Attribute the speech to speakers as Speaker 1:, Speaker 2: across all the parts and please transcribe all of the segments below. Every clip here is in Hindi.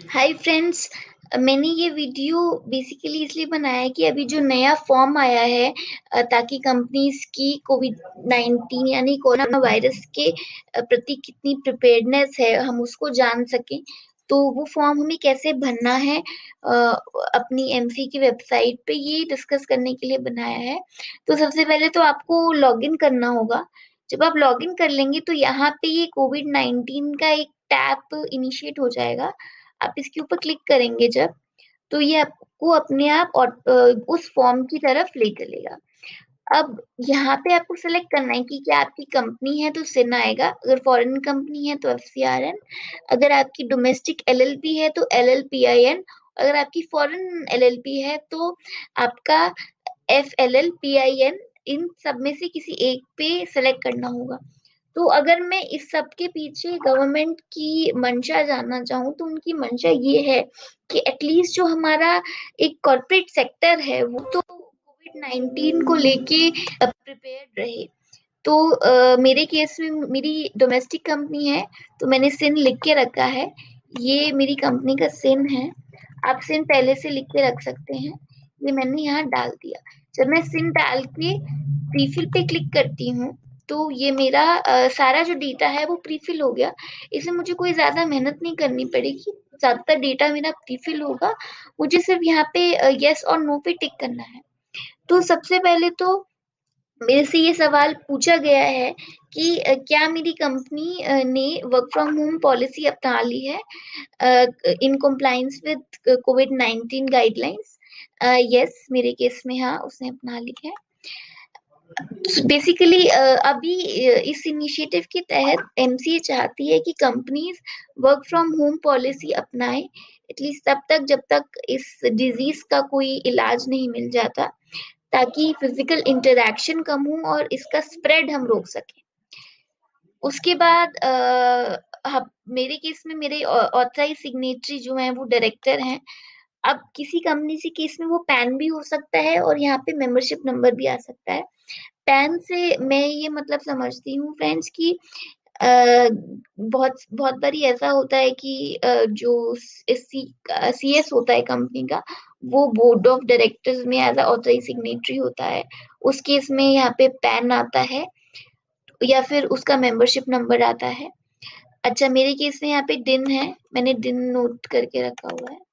Speaker 1: Hi friends. मैंने ये वीडियो बेसिकली इसलिए बनाया है कि अभी जो नया फॉर्म आया है ताकि कंपनीज की कोविड-19 यानी कोरोना वायरस के प्रति कितनी प्रिपेयर्डनेस है हम उसको जान सकें। तो वो फॉर्म हमें कैसे भरना है अपनी एमसी की वेबसाइट पे ये डिस्कस करने के लिए बनाया है। तो सबसे पहले तो आपको लॉगिन करना होगा। जब आप लॉगिन कर लेंगे तो यहाँ पे ये कोविड-19 का एक टैब इनिशिएट हो जाएगा। आप इसके ऊपर क्लिक करेंगे जब, तो ये आपको अपने आप उस फॉर्म की तरफ ले चलेगा। अब यहाँ पे आपको सेलेक्ट करना है कि क्या आपकी कंपनी है तो सिन आएगा, अगर फॉरेन कंपनी है तो एफसीआरएन, अगर आपकी डोमेस्टिक एलएलपी है तो एलएलपीआईएन, अगर आपकी फॉरेन एलएलपी है तो आपका एफएलएलपीआईएन। इन सब में से किसी एक पे सेलेक्ट करना होगा। तो अगर मैं इस सब के पीछे गवर्नमेंट की मंशा जानना चाहूँ तो उनकी मंशा ये है कि एटलीस्ट जो हमारा एक कॉर्पोरेट सेक्टर है वो तो कोविड-19 को लेके प्रिपेयर्ड रहे। तो मेरे केस में मेरी डोमेस्टिक कंपनी है तो मैंने सिन लिख के रखा है। ये मेरी कंपनी का सिन है। आप सिन पहले से लिख के रख सकते हैं। ये मैंने यहाँ डाल दिया। जब मैं सिन डाल के प्रीफिल पे क्लिक करती हूँ तो ये मेरा सारा जो डेटा है वो प्रीफिल हो गया। इसमें मुझे कोई ज़्यादा मेहनत नहीं करनी पड़ेगी। ज़्यादातर डेटा मेरा प्रीफिल होगा। मुझे सिर्फ यहाँ पे येस और नो पे टिक करना है। तो सबसे पहले तो मेरे से ये सवाल पूछा गया है कि क्या मेरी कंपनी ने वर्क फ्रॉम होम पॉलिसी अपना ली है इन कंप्लायंस विद कोविड-19 गाइडलाइंस। यस, मेरे केस में हाँ, उसने अपना ली है। बेसिकली अभी इस इनिशिएटिव के तहत एमसीए चाहती है कि companies work from home policy अपनाएं एटलीस्ट तब तक जब तक इस डिजीज का कोई इलाज नहीं मिल जाता, ताकि फिजिकल इंटरेक्शन कम हो और इसका स्प्रेड हम रोक सकें। उसके बाद मेरे केस में मेरे ऑथराइज सिग्नेटरी जो है वो डायरेक्टर हैं। अब किसी कंपनी से केस में वो पैन भी हो सकता है और यहाँ पे मेंबरशिप नंबर भी आ सकता है। पैन से मैं ये मतलब समझती हूँ फ्रेंड्स कि अ, बहुत बहुत बारी ऐसा होता है कि जो सीएस होता है कंपनी का, वो बोर्ड ऑफ डायरेक्टर्स में एज अ ऑथराइज सिग्नेटरी होता है। उस केस में यहाँ पे पैन आता है या फिर उसका मेंबरशिप नंबर आता है। अच्छा, मेरे केस में यहाँ पे दिन है, मैंने दिन नोट करके रखा हुआ है।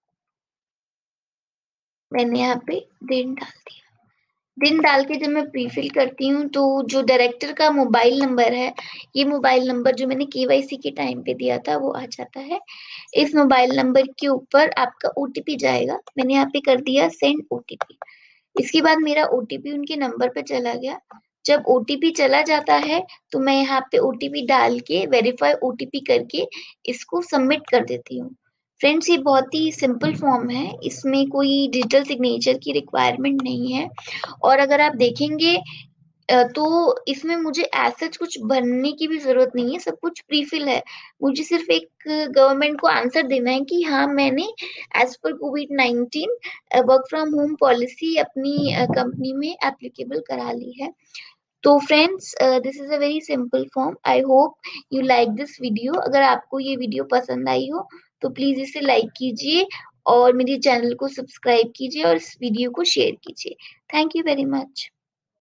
Speaker 1: मैंने यहाँ पे दिन डाल दिया। दिन डाल के जब मैं प्रीफिल करती हूँ तो जो डायरेक्टर का मोबाइल नंबर है, ये मोबाइल नंबर जो मैंने केवाईसी के टाइम पे दिया था वो आ जाता है। इस मोबाइल नंबर के ऊपर आपका ओटीपी जाएगा। मैंने यहाँ पे कर दिया सेंड ओटीपी। इसके बाद मेरा ओटीपी उनके नंबर पे चला गया। जब ओटीपी चला जाता है तो मैं यहाँ पे ओटीपी डाल के वेरीफाई ओटीपी करके इसको सबमिट कर देती हूँ। फ्रेंड्स, ये बहुत ही सिंपल फॉर्म है, इसमें कोई डिजिटल सिग्नेचर की रिक्वायरमेंट नहीं है। और अगर आप देखेंगे तो इसमें मुझे एज़ सच कुछ भरने की भी ज़रूरत नहीं है, सब कुछ प्रीफिल है। मुझे सिर्फ़ एक गवर्नमेंट को आंसर देना है कि हाँ, मैंने एज़ पर कोविड-19 वर्क फ्रॉम होम पॉलिसी अपनी कंपनी में एप्लीकेबल करा ली है। तो friends, this is a very simple form. I hope you like this video. अगर आपको ये वीडियो पसंद आई हो, तो प्लीज़ इसे लाइक कीजिए और मेरे चैनल को सब्सक्राइब कीजिए और इस वीडियो को शेयर कीजिए। Thank you very much.